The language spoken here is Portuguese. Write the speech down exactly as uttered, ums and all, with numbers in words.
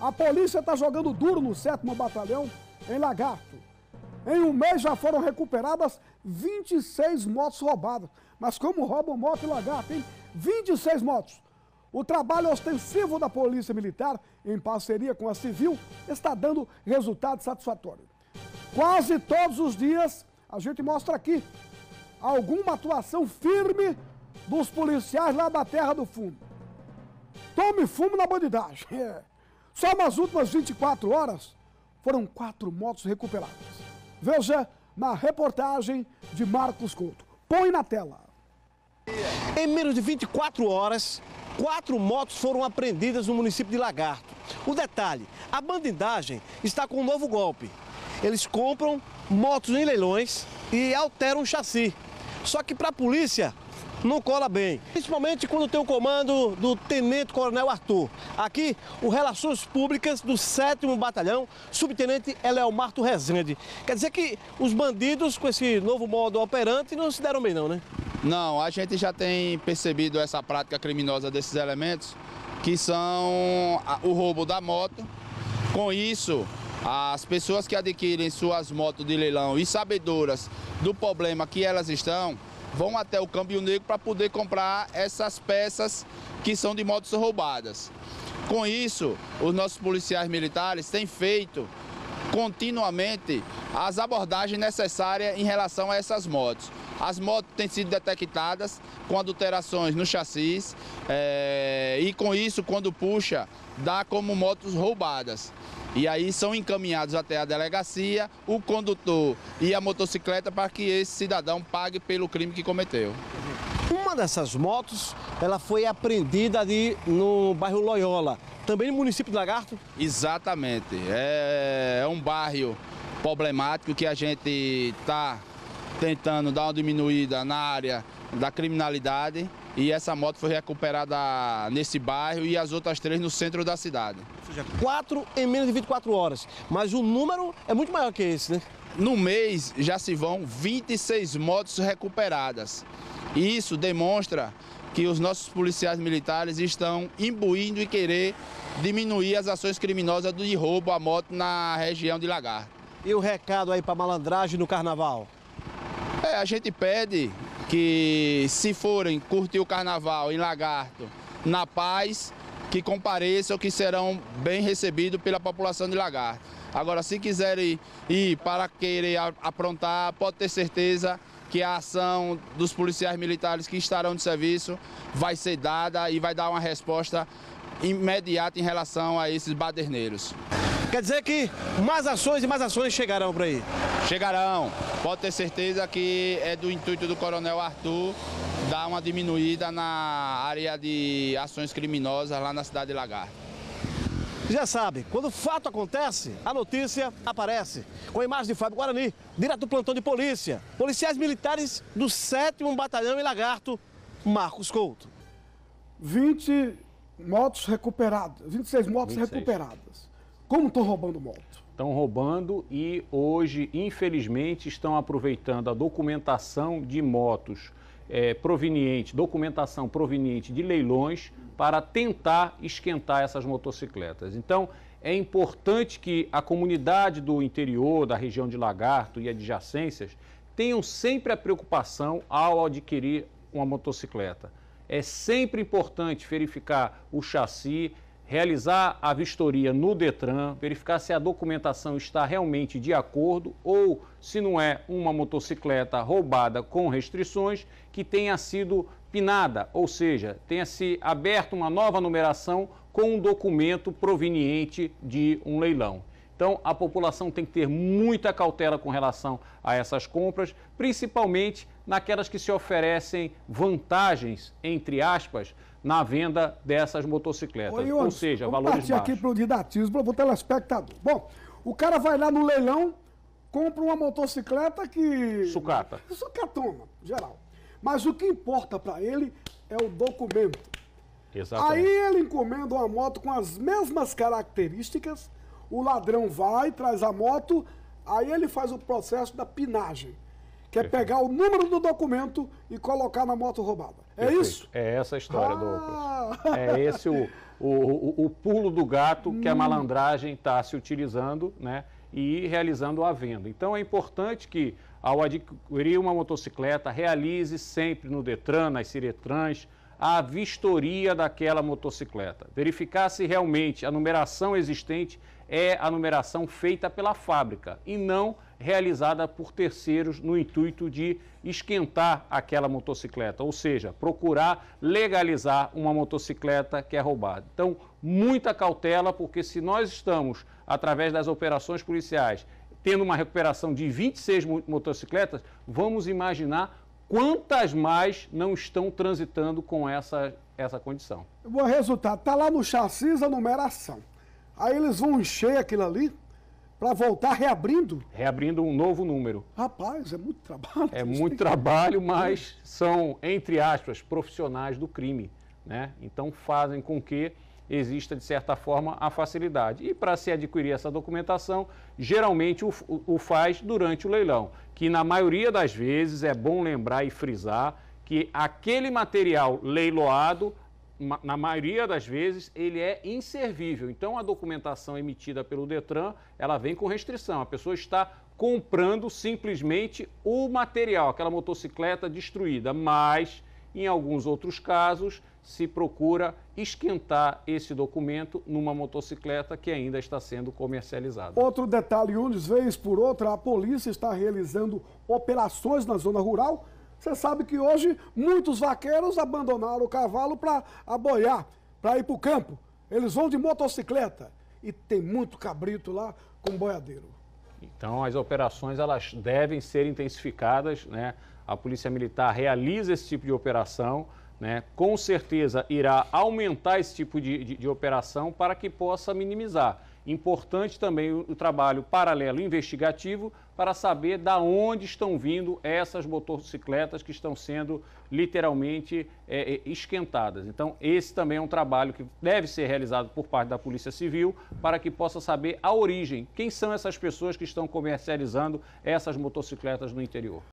A polícia está jogando duro no sétimo Batalhão, em Lagarto. Em um mês já foram recuperadas vinte e seis motos roubadas. Mas como roubam moto em Lagarto, hein? vinte e seis motos. O trabalho ostensivo da Polícia Militar, em parceria com a Civil, está dando resultado satisfatório. Quase todos os dias, a gente mostra aqui alguma atuação firme dos policiais lá da Terra do Fumo. Tome fumo na bandidagem. É. Só nas últimas vinte e quatro horas, foram quatro motos recuperadas. Veja na reportagem de Marcos Couto. Põe na tela. Em menos de vinte e quatro horas, quatro motos foram apreendidas no município de Lagarto. O detalhe, a bandidagem está com um novo golpe. Eles compram motos em leilões e alteram o chassi. Só que para a polícia não cola bem, principalmente quando tem o comando do Tenente Coronel Arthur. Aqui, o Relações Públicas do sétimo Batalhão, Subtenente Eleomarto Rezende. Quer dizer que os bandidos com esse novo modo operante não se deram bem não, né? Não, a gente já tem percebido essa prática criminosa desses elementos, que são o roubo da moto. Com isso, as pessoas que adquirem suas motos de leilão e sabedoras do problema que elas estão, vão até o Câmbio Negro para poder comprar essas peças que são de motos roubadas. Com isso, os nossos policiais militares têm feito continuamente as abordagens necessárias em relação a essas motos. As motos têm sido detectadas com adulterações no chassis é, e com isso, quando puxa, dá como motos roubadas. E aí são encaminhados até a delegacia, o condutor e a motocicleta para que esse cidadão pague pelo crime que cometeu. Uma dessas motos, ela foi apreendida ali no bairro Loyola, também no município de Lagarto? Exatamente. É, é um bairro problemático que a gente está tentando dar uma diminuída na área da criminalidade. E essa moto foi recuperada nesse bairro e as outras três no centro da cidade. Ou seja, quatro em menos de vinte e quatro horas. Mas o número é muito maior que esse, né? No mês já se vão vinte e seis motos recuperadas. E isso demonstra que os nossos policiais militares estão imbuindo e querer diminuir as ações criminosas de roubo à moto na região de Lagarto. E o recado aí para malandragem no carnaval? É, a gente pede que, se forem curtir o carnaval em Lagarto, na paz, que compareçam, que serão bem recebidos pela população de Lagarto. Agora, se quiserem ir para querer aprontar, pode ter certeza que a ação dos policiais militares que estarão de serviço vai ser dada e vai dar uma resposta imediata em relação a esses baderneiros. Quer dizer que mais ações e mais ações chegarão por aí? Chegarão. Pode ter certeza que é do intuito do Coronel Arthur dar uma diminuída na área de ações criminosas lá na cidade de Lagarto. Já sabe, quando o fato acontece, a notícia aparece. Com a imagem de Fábio Guarani, direto do plantão de polícia. Policiais militares do sétimo Batalhão em Lagarto, Marcos Couto. vinte motos recuperadas, vinte e seis motos vinte e seis. recuperadas. Como estão roubando moto? Estão roubando e hoje, infelizmente, estão aproveitando a documentação de motos é, proveniente, documentação proveniente de leilões para tentar esquentar essas motocicletas. Então, é importante que a comunidade do interior, da região de Lagarto e adjacências, tenham sempre a preocupação ao adquirir uma motocicleta. É sempre importante verificar o chassi, realizar a vistoria no Detran, verificar se a documentação está realmente de acordo ou se não é uma motocicleta roubada com restrições que tenha sido pinada, ou seja, tenha se aberto uma nova numeração com um documento proveniente de um leilão. Então, a população tem que ter muita cautela com relação a essas compras, principalmente naquelas que se oferecem vantagens, entre aspas, na venda dessas motocicletas. Oi, ou seja, valores baixos. Vamos partir aqui para o didatismo, para o telespectador. Bom, o cara vai lá no leilão, compra uma motocicleta que... Sucata. Sucatona, geral. Mas o que importa para ele é o documento. Exatamente. Aí ele encomenda uma moto com as mesmas características, o ladrão vai, traz a moto, aí ele faz o processo da pinagem, que é Perfeito. pegar o número do documento e colocar na moto roubada. É Perfeito. isso? É essa a história, Ah. Douglas. É esse o, o, o, o pulo do gato que a malandragem está se utilizando, né, e realizando a venda. Então é importante que, ao adquirir uma motocicleta, realize sempre no Detran, nas Ciretrans, a vistoria daquela motocicleta. Verificar se realmente a numeração existente é a numeração feita pela fábrica e não realizada por terceiros no intuito de esquentar aquela motocicleta, ou seja, procurar legalizar uma motocicleta que é roubada. Então, muita cautela, porque se nós estamos, através das operações policiais, tendo uma recuperação de vinte e seis motocicletas, vamos imaginar quantas mais não estão transitando com essa, essa condição. O resultado está lá no chassi a numeração. Aí eles vão encher aquilo ali para voltar reabrindo. Reabrindo um novo número. Rapaz, é muito trabalho. É muito trabalho, mas são, entre aspas, profissionais do crime, né? Então fazem com que exista, de certa forma, a facilidade. E para se adquirir essa documentação, geralmente o, o faz durante o leilão, que na maioria das vezes é bom lembrar e frisar que aquele material leiloado, na maioria das vezes, ele é inservível. Então, a documentação emitida pelo Detran, ela vem com restrição. A pessoa está comprando simplesmente o material, aquela motocicleta destruída, mas, em alguns outros casos, se procura esquentar esse documento numa motocicleta que ainda está sendo comercializada. Outro detalhe, Unes, vez por outra, a polícia está realizando operações na zona rural. Você sabe que hoje muitos vaqueiros abandonaram o cavalo para aboiar, para ir para o campo. Eles vão de motocicleta e tem muito cabrito lá com boiadeiro. Então as operações elas devem ser intensificadas, né? A Polícia Militar realiza esse tipo de operação, né? Com certeza irá aumentar esse tipo de, de, de operação para que possa minimizar. Importante também o, o trabalho paralelo investigativo para saber da onde estão vindo essas motocicletas que estão sendo literalmente é, esquentadas. Então, esse também é um trabalho que deve ser realizado por parte da Polícia Civil para que possa saber a origem, quem são essas pessoas que estão comercializando essas motocicletas no interior.